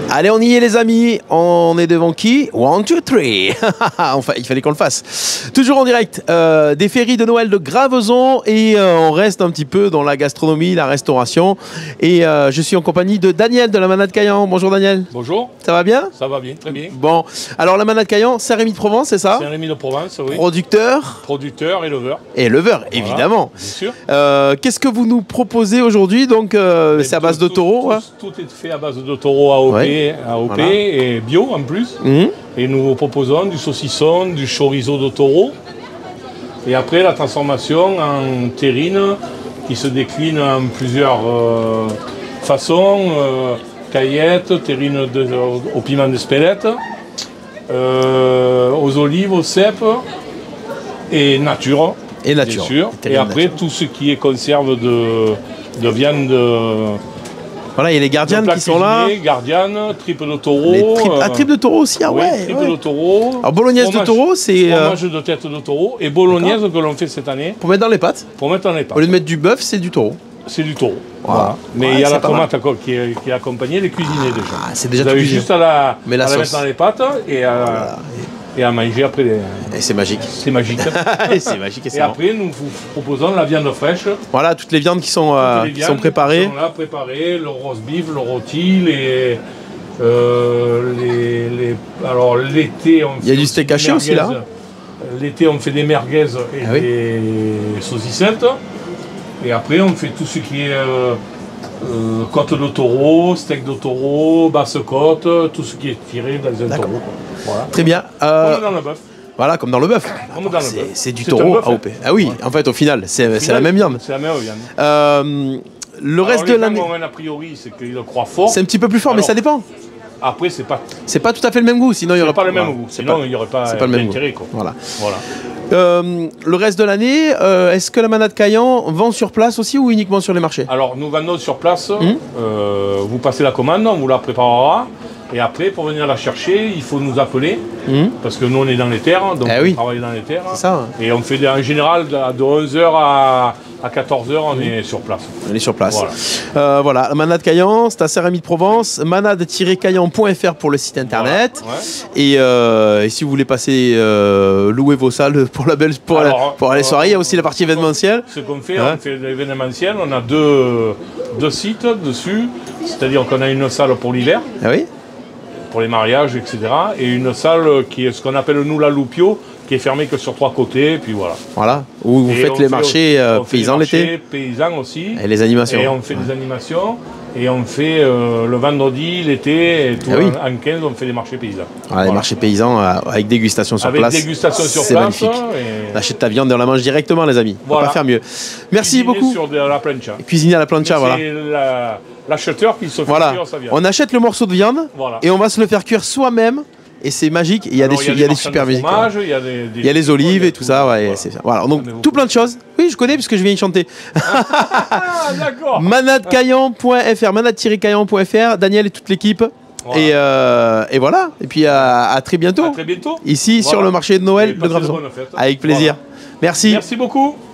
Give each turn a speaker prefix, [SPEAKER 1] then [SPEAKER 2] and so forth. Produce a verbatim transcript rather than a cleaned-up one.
[SPEAKER 1] Allez, on y est les amis, on est devant qui? One, two, three. Enfin, il fallait qu'on le fasse. Toujours en direct euh, des féeries de Noël de Graveson et euh, on reste un petit peu dans la gastronomie, la restauration. Et euh, je suis en compagnie de Daniel de la Manade Caillan. Bonjour Daniel.
[SPEAKER 2] Bonjour.
[SPEAKER 1] Ça va bien?
[SPEAKER 2] Ça va bien, très bien.
[SPEAKER 1] Bon, alors la Manade Caillan, Saint-Rémy-de-Provence, c'est ça?
[SPEAKER 2] Saint-Rémy-de-Provence, oui.
[SPEAKER 1] Producteur?
[SPEAKER 2] Producteur, éleveur.
[SPEAKER 1] Et éleveur, voilà, évidemment.
[SPEAKER 2] Bien sûr.
[SPEAKER 1] Euh, Qu'est-ce que vous nous proposez aujourd'hui? Donc, euh, c'est à base de taureau,
[SPEAKER 2] tout,
[SPEAKER 1] hein?
[SPEAKER 2] tout, tout est fait à base de taureau A O P, ouais. A O P voilà. Et bio en plus. Mmh. Et nous vous proposons du saucisson, du chorizo de taureau. Et après la transformation en terrine qui se décline en plusieurs euh, façons. Euh, caillettes, terrine de, au piment d'Espelette, euh, aux olives, aux cèpes et nature.
[SPEAKER 1] Et nature.
[SPEAKER 2] Bien sûr. Et après nature. Tout ce qui est conserve de, de viande. De,
[SPEAKER 1] Voilà, il y a les gardianes qui sont là.
[SPEAKER 2] Gardianes, tripes de taureau.
[SPEAKER 1] Tripes, ah, tripes de taureau aussi, ah ouais.
[SPEAKER 2] Oui, tripes
[SPEAKER 1] ouais.
[SPEAKER 2] de taureau.
[SPEAKER 1] Alors bolognaise de taureau, c'est.
[SPEAKER 2] Fromage de tête de taureau et bolognaise que l'on fait cette année.
[SPEAKER 1] Pour mettre dans les pâtes.
[SPEAKER 2] Pour mettre dans les pâtes.
[SPEAKER 1] Au lieu de mettre du bœuf, c'est du taureau.
[SPEAKER 2] C'est du taureau.
[SPEAKER 1] Voilà.
[SPEAKER 2] Voilà. Mais il
[SPEAKER 1] ouais,
[SPEAKER 2] y a la tomate
[SPEAKER 1] mal.
[SPEAKER 2] qui est, qui est accompagnée, les cuisinés déjà.
[SPEAKER 1] Ah, c'est déjà
[SPEAKER 2] Vous
[SPEAKER 1] tout
[SPEAKER 2] avez juste à la,
[SPEAKER 1] Mais la,
[SPEAKER 2] à la mettre dans les pâtes et à, voilà. et à manger après. Les...
[SPEAKER 1] Et c'est magique.
[SPEAKER 2] C'est magique.
[SPEAKER 1] et c'est magique. Et,
[SPEAKER 2] et après, nous vous proposons la viande fraîche.
[SPEAKER 1] Voilà, toutes les viandes qui sont, euh,
[SPEAKER 2] les viandes
[SPEAKER 1] qui sont préparées.
[SPEAKER 2] Qui sont là, préparées, le roast beef, le rôti, les... Euh, les, les alors l'été, on fait
[SPEAKER 1] il y a du steak haché aussi là.
[SPEAKER 2] L'été, on fait des merguez et ah, oui. des saucissettes. Et après, on fait tout ce qui est euh, euh, côte de taureau, steak de taureau, basse côte, tout ce qui est tiré dans un taureau. Voilà.
[SPEAKER 1] Très bien. Euh,
[SPEAKER 2] comme dans le bœuf.
[SPEAKER 1] Voilà, comme dans le bœuf. C'est du taureau A O P. Ah oui, ouais. En fait, au final, c'est la même viande.
[SPEAKER 2] C'est la même viande.
[SPEAKER 1] Euh, le reste
[SPEAKER 2] Alors,
[SPEAKER 1] de l'année.
[SPEAKER 2] A priori, c'est qu'il le croit fort.
[SPEAKER 1] C'est un petit peu plus fort, Alors, mais ça dépend.
[SPEAKER 2] Après, c'est pas.
[SPEAKER 1] C'est pas tout à fait le même goût, sinon il y aurait
[SPEAKER 2] pas le même
[SPEAKER 1] voilà.
[SPEAKER 2] goût. Sinon, il n'y aurait pas,
[SPEAKER 1] pas le même
[SPEAKER 2] intérêt.
[SPEAKER 1] Goût.
[SPEAKER 2] Quoi.
[SPEAKER 1] Voilà.
[SPEAKER 2] voilà.
[SPEAKER 1] Euh, le reste de l'année, euh, est-ce que la Manade Caillan vend sur place aussi ou uniquement sur les marchés?
[SPEAKER 2] Alors, nous vendons sur place. Mmh. Euh, vous passez la commande, on vous la préparera. Et après, pour venir la chercher, il faut nous appeler. Mmh. Parce que nous, on est dans les terres, donc eh oui. on travaille dans les terres.
[SPEAKER 1] Ça, hein.
[SPEAKER 2] Et on fait en général de onze heures à quatorze heures, on mmh. est sur place.
[SPEAKER 1] On est sur place. Voilà, euh, voilà. Manade Caillan, c'est à Saint-Rémy-de-Provence. manade tiret caillan point F R pour le site internet. Voilà. Ouais. Et, euh, et si vous voulez passer euh, louer vos salles pour, la belle, pour, Alors, la, pour euh, les soirées, il y a aussi la partie événementielle.
[SPEAKER 2] Ce qu'on fait, hein? on fait l'événementiel. On a deux, deux sites dessus. C'est-à-dire qu'on a une salle pour l'hiver.
[SPEAKER 1] Ah oui,
[SPEAKER 2] pour les mariages, et cetera. Et une salle qui est ce qu'on appelle nous la Loupio, qui est fermée que sur trois côtés, puis voilà.
[SPEAKER 1] Voilà, où vous et faites les marchés euh, paysans l'été.
[SPEAKER 2] Paysans aussi.
[SPEAKER 1] Et les animations.
[SPEAKER 2] Et on fait ouais. des animations. Et on fait euh, le vendredi, l'été, et tout ah oui. en, en quinze, on fait des marchés paysans. Voilà, voilà. Les marchés paysans euh, avec dégustation sur avec
[SPEAKER 1] place.
[SPEAKER 2] Avec dégustation sur place.
[SPEAKER 1] C'est magnifique. Et... On achète ta viande et on la mange directement, les amis. On voilà. va pas faire mieux. Merci
[SPEAKER 2] Cuisiner
[SPEAKER 1] beaucoup.
[SPEAKER 2] Sur de la plancha.
[SPEAKER 1] Cuisiner à la plancha, voilà.
[SPEAKER 2] C'est l'acheteur qui se fait
[SPEAKER 1] voilà.
[SPEAKER 2] cuire sa viande.
[SPEAKER 1] On achète le morceau de viande voilà. et on va se le faire cuire soi-même. Et c'est magique. Il y a
[SPEAKER 2] Alors,
[SPEAKER 1] des,
[SPEAKER 2] il y a
[SPEAKER 1] il y a
[SPEAKER 2] des,
[SPEAKER 1] des super musiques.
[SPEAKER 2] Fromage, il y a, des, des
[SPEAKER 1] il y a les olives et tout, tout ça. Ouais, voilà. C'est ça. Voilà. Donc tout plein de choses. Oui, je connais puisque je viens y chanter.
[SPEAKER 2] Ah, d'accord.
[SPEAKER 1] manade caillan point F R, manade tiret caillan point F R, Daniel et toute l'équipe. Voilà. Et, euh, et voilà. Et puis à, à très bientôt.
[SPEAKER 2] À très bientôt.
[SPEAKER 1] Ici voilà. sur le marché de Noël de Graveson. Avec plaisir. Voilà. Merci.
[SPEAKER 2] Merci beaucoup.